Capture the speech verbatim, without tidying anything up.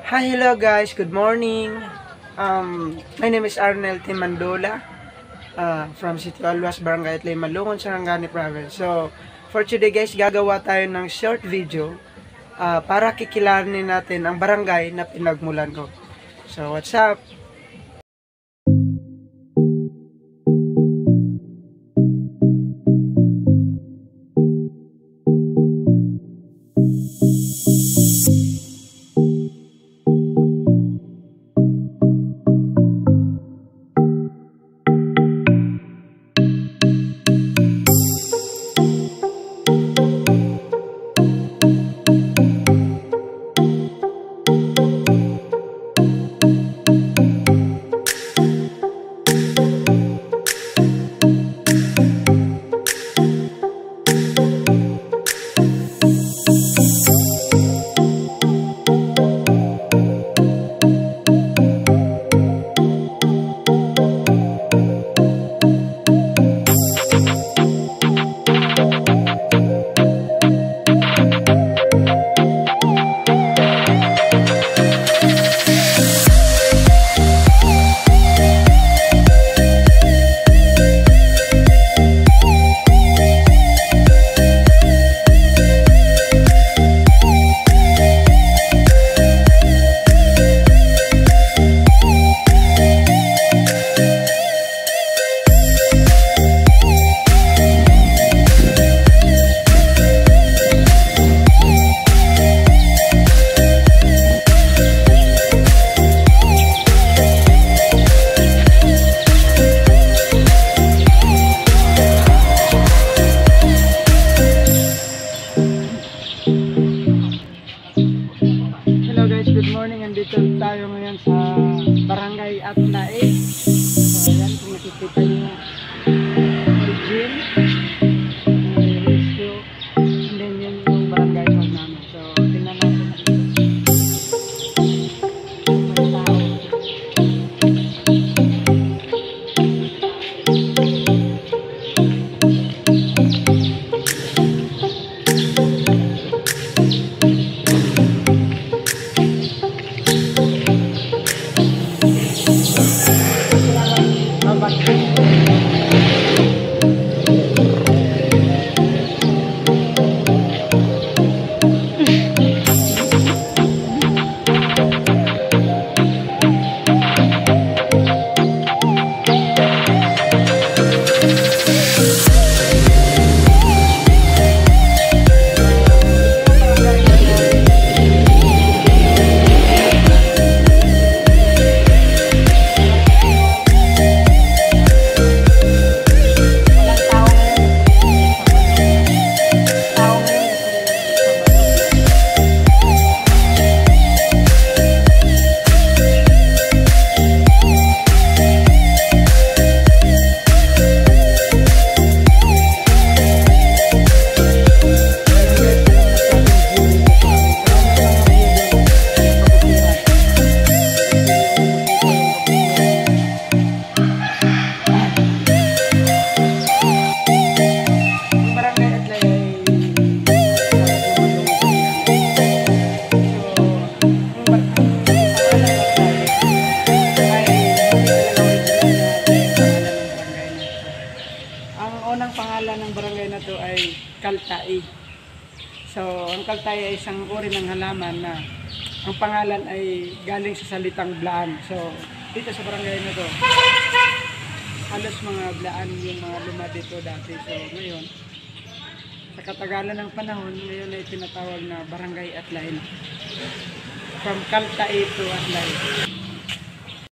Hi, hello guys. Good morning. Um, my name is Arnel Timandola uh, from City Alwas, Barangay Atlay, Malungon, Sarangani Province. So, for today guys, gagawa tayo ng short video uh, para kikilanin natin ang barangay na pinagmulan ko. So, what's up? Good morning, andito tayo ngayon sa Barangay Atlay. So ayan, kung nakikita nyo yung gym, may rescue, and then yun yung barangay hall namin. So tingnan natin may tao. Ang pangalan ng barangay na to ay Kaltai. So, ang Kaltai ay isang uri ng halaman na ang pangalan ay galing sa salitang blaan. So, dito sa barangay na to, halos mga blaan yung mga luma dito dati. So, ngayon, sa katagalan ng panahon, ngayon ay tinatawag na Barangay Atlay. From Kaltai to Atlay.